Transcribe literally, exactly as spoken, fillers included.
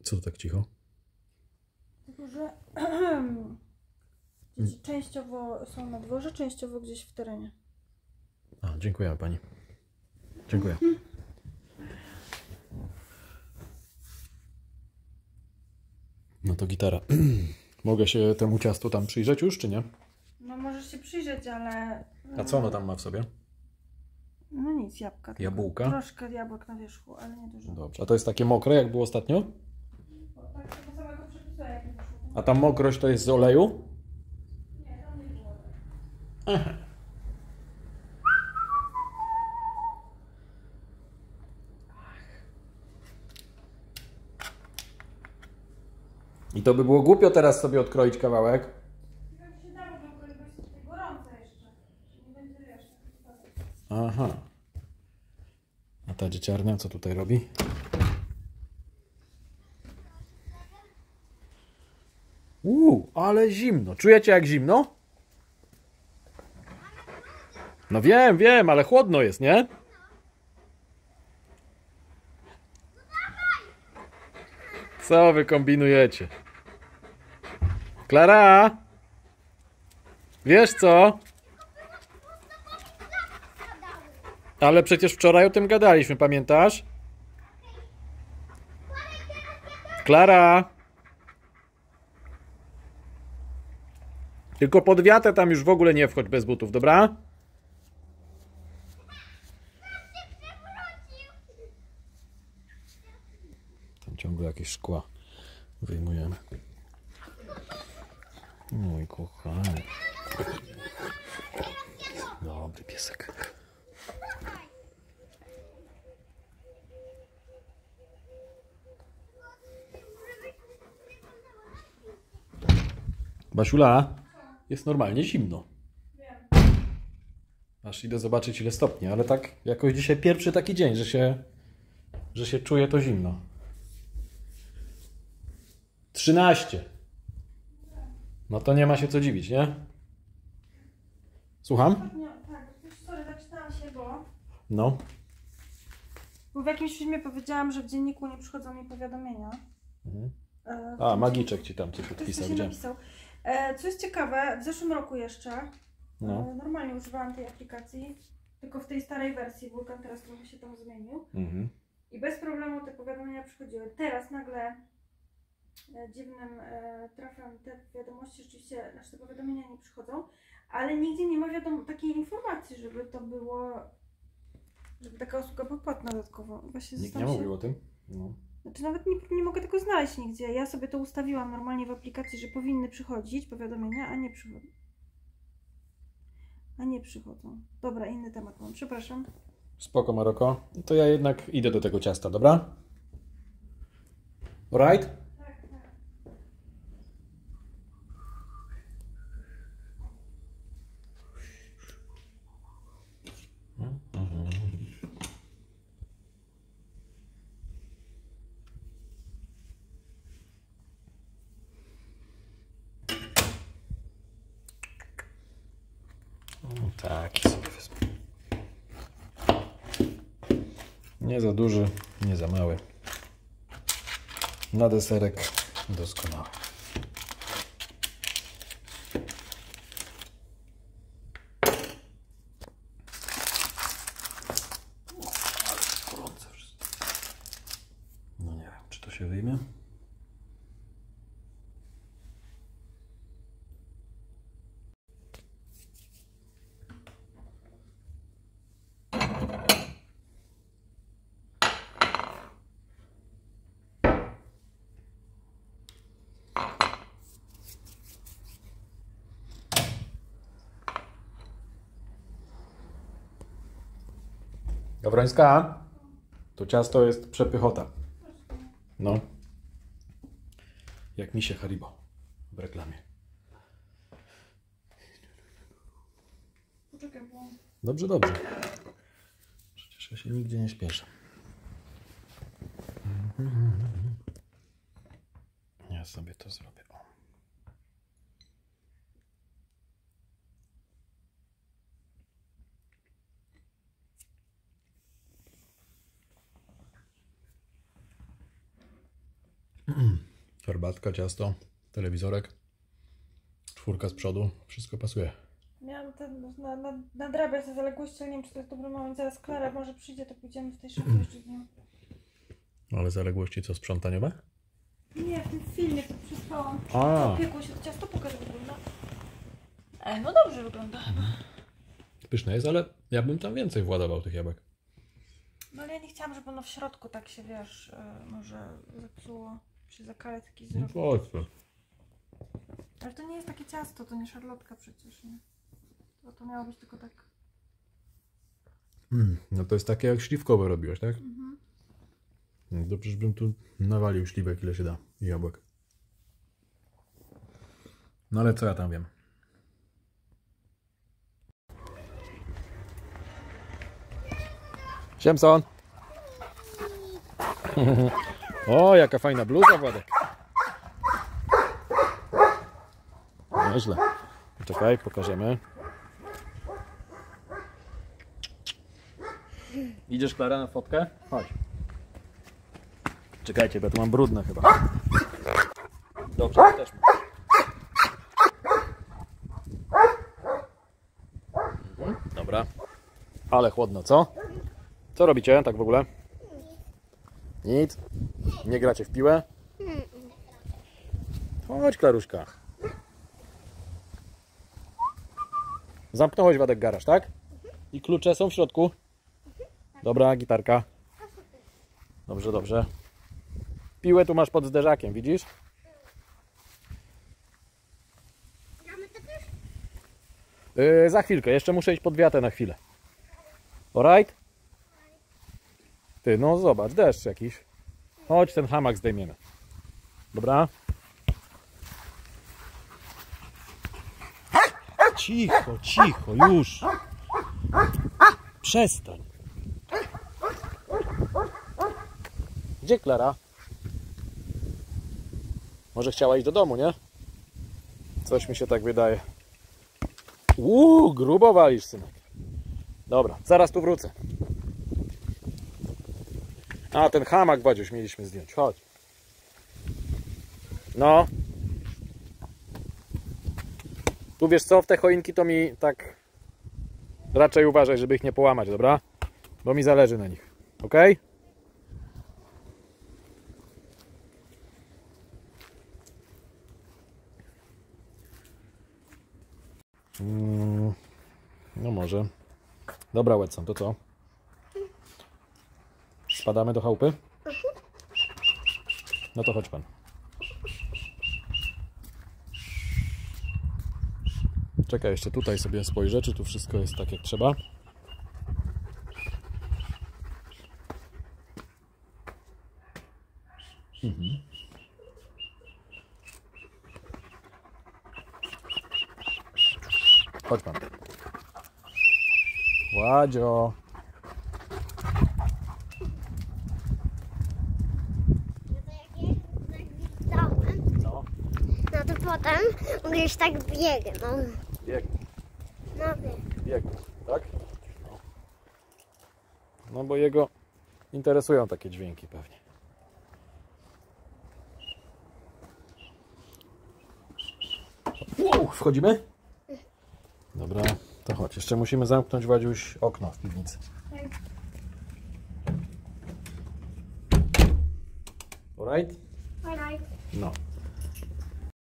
Co tak cicho? Tylko, że częściowo są na dworze, częściowo gdzieś w terenie. A, dziękuję pani. Dziękuję. No to gitara. Mogę się temu ciastu tam przyjrzeć już, czy nie? No możesz się przyjrzeć, ale... A co ono tam ma w sobie? No nic, jabłka. Jabłka? Troszkę jabłek na wierzchu, ale nie dużo. Dobrze. A to jest takie mokre, jak było ostatnio? Tak, tego samego przepisu, jak nie wyszło. A ta mokrość to jest z oleju? Nie, tam nie było. Aha. I to by było głupio teraz sobie odkroić kawałek. Jak się dało, bo jest tutaj gorące jeszcze. Nie będzie wiesz. Aha. A ta dzieciarnia co tutaj robi? Uuu, ale zimno. Czujecie jak zimno? No wiem, wiem, ale chłodno jest, nie? Co wy kombinujecie? Klara? Wiesz co? Ale przecież wczoraj o tym gadaliśmy, pamiętasz? Klara! Tylko pod wiatr tam już w ogóle nie wchodź bez butów, dobra? Tam ciągle jakieś szkła wyjmujemy. Mój kochany. Dobry piesek. Basiula, jest normalnie zimno. Aż idę zobaczyć ile stopni, ale tak jakoś dzisiaj pierwszy taki dzień, że się, że się czuje to zimno. trzynaście. No to nie ma się co dziwić, nie? Słucham? Nie, tak, sorry, zaczynałam się, bo... No. Bo w jakimś filmie powiedziałam, że w dzienniku nie przychodzą mi powiadomienia. Mhm. E, A, Magiczek ci tam coś Ktoś odpisał, coś widziałem. napisał. E, co jest ciekawe, w zeszłym roku jeszcze No. e, normalnie używałam tej aplikacji, tylko w tej starej wersji. Wulkan teraz trochę się tam zmienił. Mhm. I bez problemu te powiadomienia przychodziły. Teraz nagle e, dziwnym e, trafem te wiadomości rzeczywiście, znaczy te powiadomienia nie przychodzą, ale nigdzie nie ma wiadomo takiej informacji, żeby to było, żeby taka usługa była płatna dodatkowo. Właśnie Nikt nie zastanawiam się- mówił o tym? No. Znaczy nawet nie, nie mogę tego znaleźć nigdzie. Ja sobie to ustawiłam normalnie w aplikacji, że powinny przychodzić powiadomienia, a nie przychodzą. A nie przychodzą. Dobra, inny temat mam. Przepraszam. Spoko, Maroko. To ja jednak idę do tego ciasta, dobra? Alright? Tak, tak. O, taki sobie wezmę. Nie za duży, nie za mały. Na deserek doskonały. Ale gorące wszystko. No nie wiem, czy to się wyjmie. Gawrońska, to ciasto jest przepychota. No. Jak misie Haribo w reklamie. Poczekaj, bo... Dobrze, dobrze. Przecież ja się nigdzie nie śpieszę. Ja sobie to zrobię. O. Herbatka, ciasto, telewizorek, czwórka z przodu, wszystko pasuje. Miałam ten, na, na, nadrabiać te zaległości, ale nie wiem, czy to jest dobry moment. Zaraz Klara może przyjdzie, to pójdziemy w tej szafie jeszcze z nią. Ale zaległości co, sprzątaniowe? Nie, w tym filmie to przysłałam. A. Opiekło się to ciasto, pokaż jak wygląda. Ej, no dobrze wygląda chyba. Pyszne jest, ale ja bym tam więcej władował tych jabłek. No ale ja nie chciałam, żeby ono w środku tak się, wiesz, yy, może zepsuło, się zakaletki zrobił. No po co? Ale to nie jest takie ciasto, to nie szarlotka przecież, nie? To, to miało być tylko tak... Mm, no to jest takie jak śliwkowe robiłeś, tak? Mhm. No to przecież bym tu nawalił śliwek ile się da i jabłek. No ale co ja tam wiem? Siemson! O, jaka fajna bluza, Władek. Nieźle. Czekaj, pokażemy. Idziesz, Klara, na fotkę? Chodź. Czekajcie, bo ja tu mam brudne chyba. Dobrze, to też mam. Mhm, dobra. Ale chłodno, co? Co robicie tak w ogóle? Nic? Nie gracie w piłę? Chodź, Klaruszka. Zamknąłeś, Wadek, garaż, tak? I klucze są w środku? Dobra, gitarka. Dobrze, dobrze. Piłę tu masz pod zderzakiem, widzisz? Yy, za chwilkę, jeszcze muszę iść pod wiatę na chwilę. Alright? Ty, no zobacz, deszcz jakiś. Chodź, ten hamak zdejmiemy. Dobra? Cicho, cicho, już. Przestań. Gdzie Klara? Może chciała iść do domu, nie? Coś mi się tak wydaje. Uuu, grubo walisz, synek. Dobra, zaraz tu wrócę. A, ten hamak, Wadziuś, mieliśmy zdjąć. Chodź. No. Tu wiesz co, w te choinki to mi tak... Raczej uważaj, żeby ich nie połamać, dobra? Bo mi zależy na nich. Ok? Mm, no może. Dobra, Watson, to co? Spadamy do chałupy? No to chodź pan. Czekaj, jeszcze tutaj sobie spojrzę, czy tu wszystko jest tak jak trzeba. Mhm. Chodź pan. Władzio. No. No to potem gdzieś tak biegną. Bieg. No bieg. Bieg, tak? No. No bo jego interesują takie dźwięki pewnie. Wow, wchodzimy? Dobra, to chodź. Jeszcze musimy zamknąć, Wadziuś, okno w piwnicy. Alright? Alright. No.